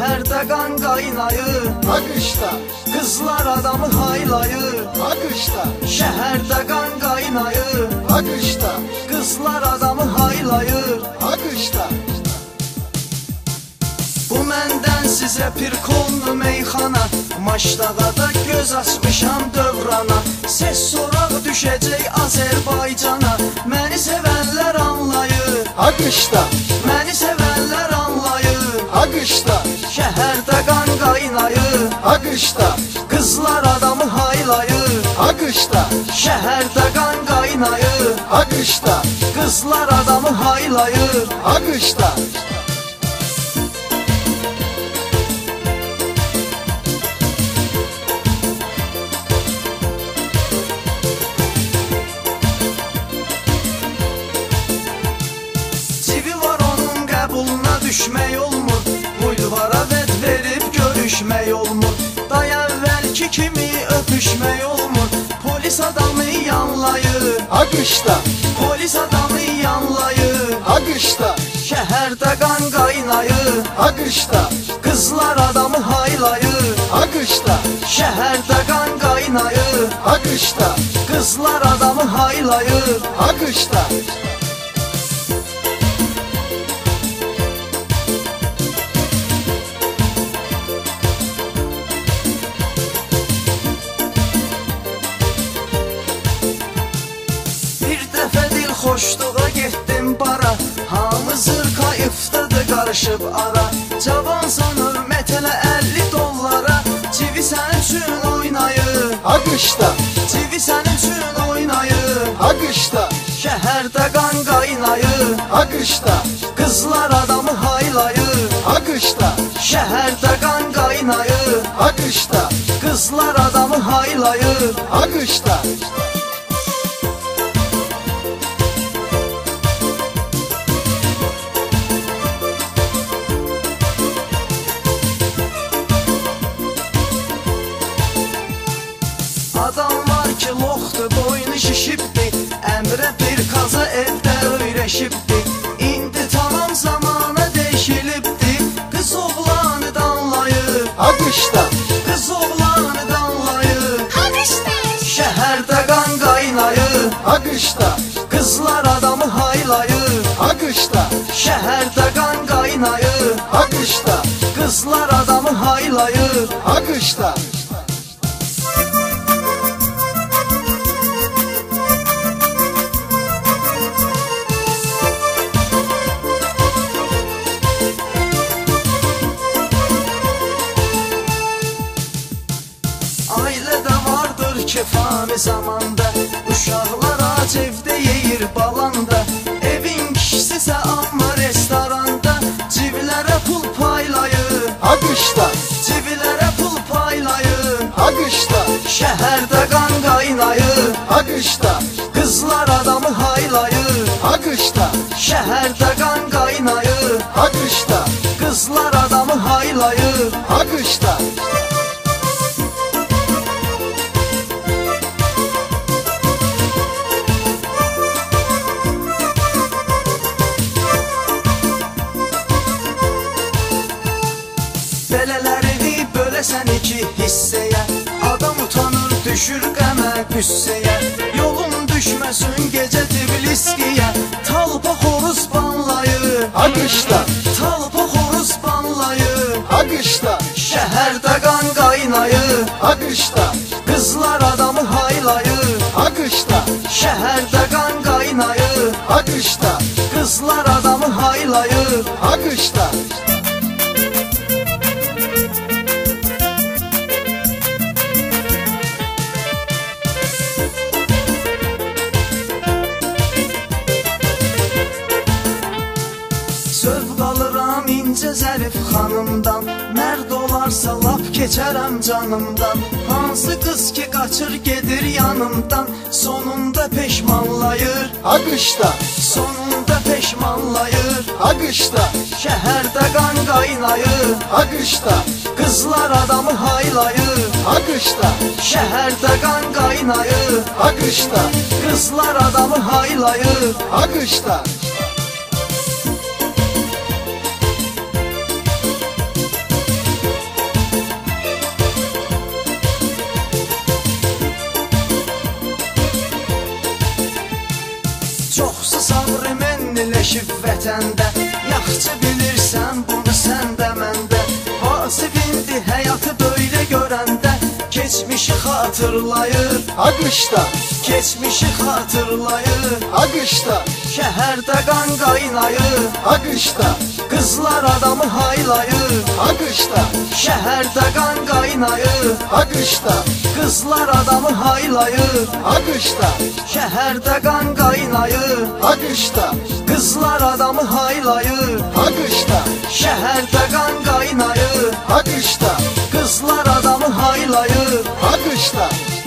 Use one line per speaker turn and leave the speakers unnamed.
Şəhərdə qan qaynayır,
Akışta,
qızlar adamı haylayır.
akışta,
Şəhərdə qan qaynayır,
akışta,
qızlar adamı haylayır.
akışta.
Bu məndən sizə pirkolnu meyxana, Maşdağada göz açmışam dövrana. Ses soraq düşəcək Azərbaycana, məni sevənlər anlayır,
Akışta,
məni sevənlər anlayır.
akışta,
Şəhərdə qan qaynayır,
akışta,
qızlar adamı haylayır.
akışta,
Şəhərdə qan qaynayır,
akışta,
qızlar adamı haylayır.
akışta.
Civi var onun qəbuluna düşmək olmur, bulvara vəd verib görüşmək olmur. Day əvvəlki kimi öpüşmək olmur, polis adamı yanlayır,
Akışta,
polis adamı yanlayır.
akışta,
Şəhərdə qan qaynayır,
akışta,
qızlar adamı haylayır.
akışta,
Şəhərdə qan qaynayır,
akışta,
qızlar adamı haylayır.
akışta.
Bir dəfə dil xoşluğa getdim bara, hamı zırkayıfdadır qarışıb ara. Cavan sanır mətələ 50 dollara, civi sənin üçün oynayır,
Akışta,
civi sənin üçün oynayır.
akışta,
Şəhərdə qan qaynayır,
akışta,
qızlar adamı haylayır.
akışta,
Şəhərdə qan qaynayır,
akışta,
qızlar adamı haylayır.
akışta.
Adam var ki loxdur, boynu şişibdi, əmrə bir qaza evdə öyrəşibdi. İndi tamam zamana dəyişilibdi, qız oğlanı danlayır,
Akışta,
qız oğlanı danlayır.
Alkışlar.
Şəhərdə qan qaynayır,
akışta,
qızlar adamı haylayır.
akışta,
Şəhərdə qan qaynayır,
akışta,
qızlar adamı haylayır.
akışta.
Ailədə vardır ki fani zamanda, uşaqlar ac evdə yeyir balanda. Evin kişisisə amma restoranda, civlərə pul paylayır,
Akışta,
civlərə pul paylayır.
akışta,
Şəhərdə qan qaynayır,
akışta,
qızlar adamı haylayır.
akışta,
Şəhərdə qan qaynayır,
akışta,
qızlar adamı haylayır.
akışta.
Belələrini böləsən iki hissəyə, adam utanır düşür qəmə qüssəyə. Yolun düşməsin gecə Tifliskiyə, talpa xoruz banlayır,
Akışta,
talpa xoruz banlayır.
akışta,
Şəhərdə qan qaynayır,
akışta,
qızlar adamı haylayır.
akışta,
Şəhərdə qan qaynayır,
akışta,
qızlar adamı haylayır.
akışta.
Sövq alıram incə zərif xanımdan, mərd olarsa lap keçərəm canımdan. Hansı qız ki qaçır gedir yanımdan, sonunda peşmanlayır,
Akışta,
sonunda peşmanlayır.
akışta,
Şəhərdə qan qaynayır,
akışta,
qızlar adamı haylayır.
akışta,
Şəhərdə qan qaynayır,
akışta,
qızlar adamı haylayır.
akışta.
Çoxsu sabrı mənniləşib vətəndə. Yaxşı bilirsən bunu sən də məndə. Vasif indi həyatı böyle görəndə. Keçmişi xatırlayır,
Akışta,
keçmişi xatırlayır.
akışta,
Şəhərdə qan qaynayır,
akışta,
qızlar adamı haylayır.
akışta,
Şəhərdə qan qaynayır,
akışta,
qızlar adamı haylayır.
akışta,
Şəhərdə qan qaynayır,
akışta,
qızlar adamı haylayır.
akışta,
Şəhərdə qan qaynayır,
akışta,
qızlar adamı haylayır.
akışta.